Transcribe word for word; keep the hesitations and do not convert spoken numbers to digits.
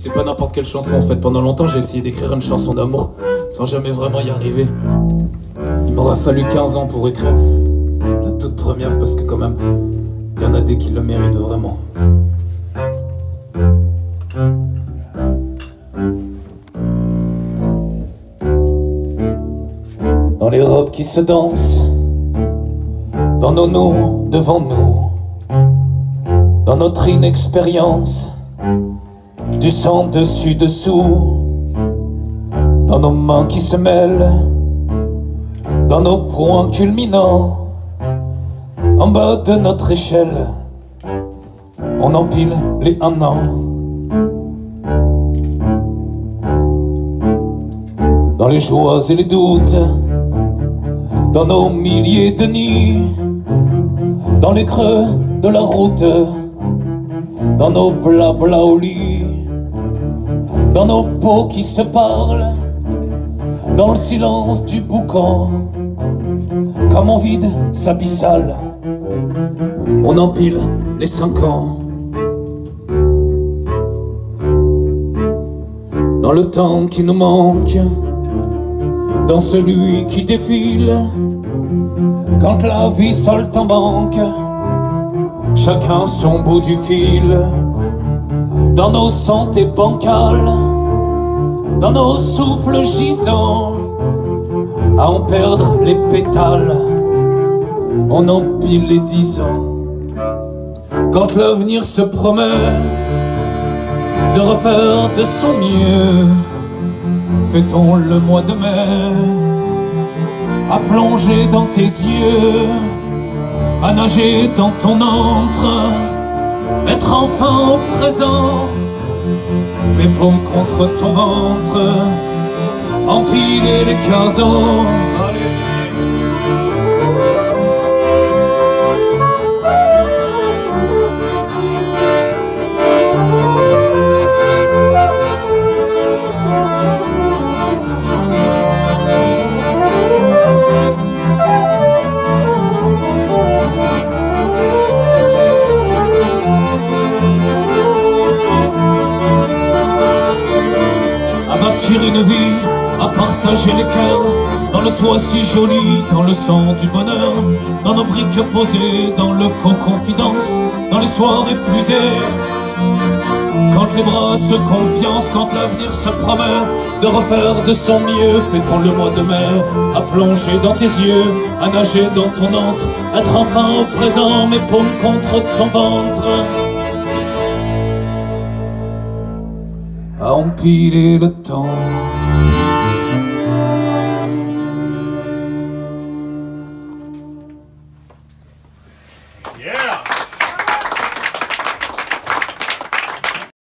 c'est pas n'importe quelle chanson en fait. Pendant longtemps j'ai essayé d'écrire une chanson d'amour sans jamais vraiment y arriver. Il m'aura fallu quinze ans pour écrire la toute première, parce que quand même il y en a des qui le méritent vraiment. Dans les robes qui se dansent, dans nos noms devant nous, dans notre inexpérience, du sang dessus dessous, dans nos mains qui se mêlent, dans nos points culminants, en bas de notre échelle, on empile les un an. Dans les joies et les doutes, dans nos milliers de nuits, dans les creux de la route, dans nos blabla au lit, dans nos peaux qui se parlent, dans le silence du boucan, comme on vide sa bissale, on empile les cinq ans. Dans le temps qui nous manque, dans celui qui défile, quand la vie saute en banque, chacun son bout du fil, dans nos santés bancales, dans nos souffles gisants, à en perdre les pétales, on empile les dix ans. Quand l'avenir se promet de refaire de son mieux, fait-on le mois de mai à plonger dans tes yeux, à nager dans ton antre, être enfin au présent, mes paumes contre ton ventre, empiler les quinze ans. Une vie à partager les cœurs, dans le toit si joli, dans le sang du bonheur, dans nos briques posées, dans le co-confidence, dans les soirs épuisés. Quand les bras se confiance, quand l'avenir se promet de refaire de son mieux, fait-on le mois de mai à plonger dans tes yeux, à nager dans ton antre, être enfin au présent, mes paumes contre ton ventre, à empiler le temps. Yeah!